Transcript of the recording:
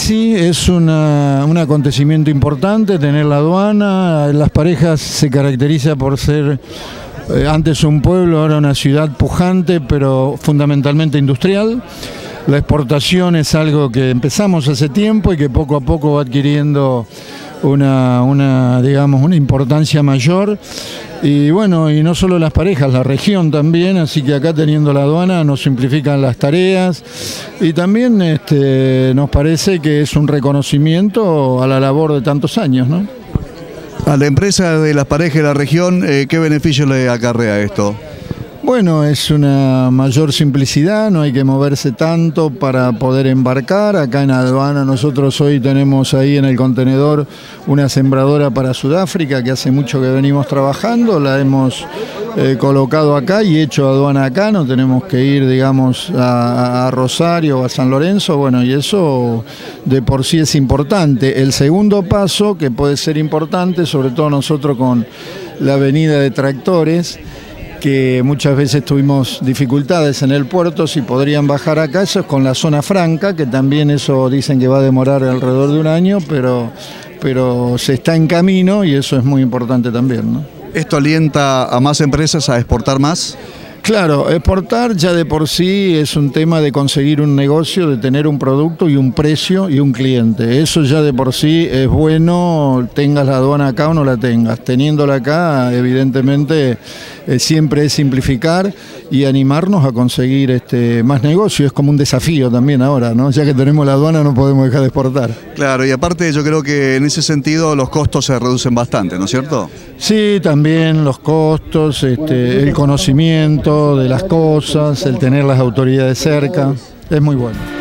sí, es un acontecimiento importante tener la aduana. Las Parejas se caracteriza por ser antes un pueblo, ahora una ciudad pujante, pero fundamentalmente industrial. La exportación es algo que empezamos hace tiempo y que poco a poco va adquiriendo digamos, una importancia mayor. Y bueno, y no solo las Parejas, la región también, así que acá teniendo la aduana nos simplifican las tareas y también nos parece que es un reconocimiento a la labor de tantos años, ¿no? A la empresa de las Parejas de la región, ¿qué beneficio le acarrea esto? Bueno, es una mayor simplicidad, no hay que moverse tanto para poder embarcar. Acá en aduana nosotros hoy tenemos ahí en el contenedor una sembradora para Sudáfrica que hace mucho que venimos trabajando, la hemos colocado acá y hecho aduana acá, no tenemos que ir, digamos, a Rosario o a San Lorenzo, bueno, y eso de por sí es importante. El segundo paso, que puede ser importante, sobre todo nosotros con la avenida de tractores, que muchas veces tuvimos dificultades en el puerto, si podrían bajar acá, eso es con la zona franca, que también eso dicen que va a demorar alrededor de un año, pero se está en camino y eso es muy importante también, ¿no? ¿Esto alienta a más empresas a exportar más? Claro, exportar ya de por sí es un tema de conseguir un negocio, de tener un producto y un precio y un cliente. Eso ya de por sí es bueno, tengas la aduana acá o no la tengas. Teniéndola acá, evidentemente, siempre es simplificar y animarnos a conseguir más negocio. Es como un desafío también ahora, ¿no? Ya que tenemos la aduana no podemos dejar de exportar. Claro, y aparte yo creo que en ese sentido los costos se reducen bastante, ¿no es cierto? Sí, también los costos, el conocimiento de las cosas, el tener las autoridades cerca, es muy bueno.